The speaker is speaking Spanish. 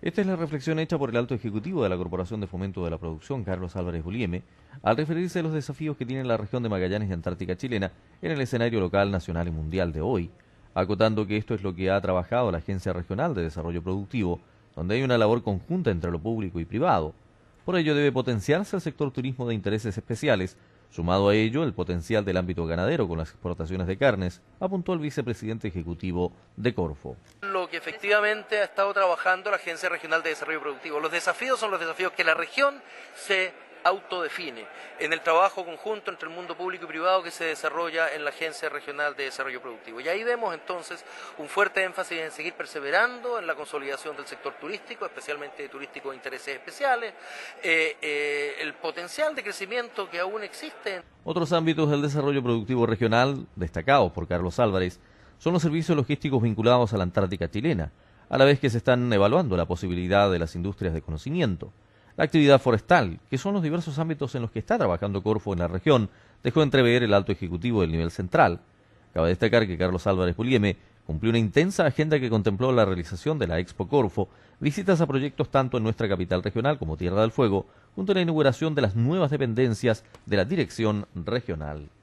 Esta es la reflexión hecha por el alto ejecutivo de la Corporación de Fomento de la Producción, Carlos Álvarez Bulieme, al referirse a los desafíos que tiene la región de Magallanes y Antártica chilena en el escenario local, nacional y mundial de hoy, acotando que esto es lo que ha trabajado la Agencia Regional de Desarrollo Productivo, donde hay una labor conjunta entre lo público y privado. Por ello debe potenciarse el sector turismo de intereses especiales, sumado a ello el potencial del ámbito ganadero con las exportaciones de carnes, apuntó el vicepresidente ejecutivo de Corfo. Lo que efectivamente ha estado trabajando la Agencia Regional de Desarrollo Productivo. Los desafíos son los desafíos que la región se autodefine en el trabajo conjunto entre el mundo público y privado que se desarrolla en la Agencia Regional de Desarrollo Productivo. Y ahí vemos entonces un fuerte énfasis en seguir perseverando en la consolidación del sector turístico, especialmente turístico de intereses especiales, el potencial de crecimiento que aún existe. Otros ámbitos del desarrollo productivo regional, destacados por Carlos Álvarez, son los servicios logísticos vinculados a la Antártica chilena, a la vez que se están evaluando la posibilidad de las industrias de conocimiento. La actividad forestal, que son los diversos ámbitos en los que está trabajando Corfo en la región, dejó entrever el alto ejecutivo del nivel central. Cabe destacar que Carlos Álvarez Bulieme cumplió una intensa agenda que contempló la realización de la Expo Corfo, visitas a proyectos tanto en nuestra capital regional como Tierra del Fuego, junto a la inauguración de las nuevas dependencias de la Dirección Regional.